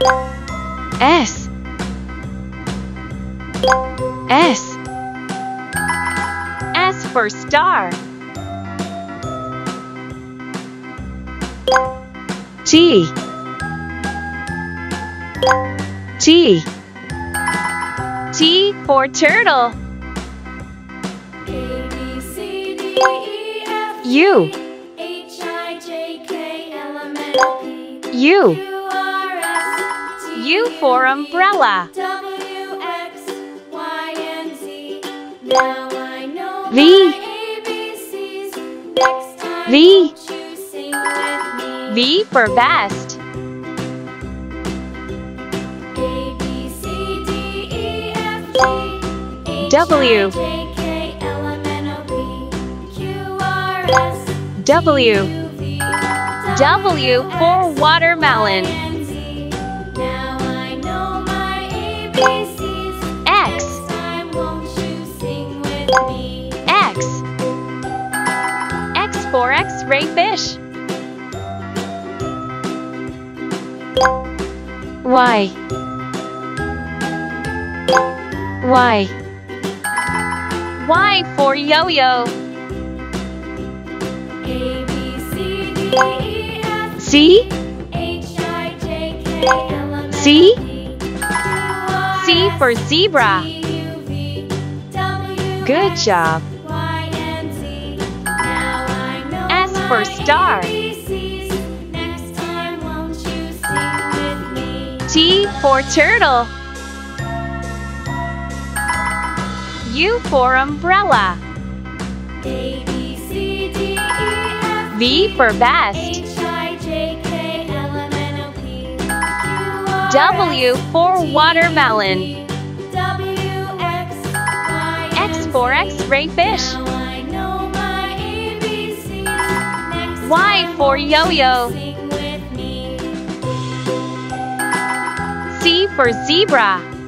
S. S. S for star. T. T. T for turtle. A, B, C, D, E, F, U. H, I, J, K, L, M, N, O, P, U. Q, R, S, T, U for umbrella. W, X, Y, and Z. Now I know V. my ABCs. Next time, V. won't you sing with me? V for vest. A, B, C, D, E, F, G, H, W. I, J, K, L, M, N, O, P, Q, R, S, W. U, V, W for watermelon. and Z. Now I know my ABCs. X. Next time, won't you sing with me? X. X for X-ray fish. Y. Y. Y for yo-yo. A, B, C, D, E, F, C. H, I, J, K, L, M, N, O, C. P, Q, R, C for S, zebra. T, U, V, W, Good X, job. Y, and Z. Now I know S for my star. ABCs. Next time, won't you sing with me? T for turtle. U for umbrella. A, B, C, D, E, F, V for vest. H, I, J, K, L, M, N, O, P, Q, R, W S, for T, watermelon. U, V, W, X, Y, X and for Z. X-ray fish. Now I know my ABCs. Next Y time, for won't you yo-yo. sing with me? C for zebra.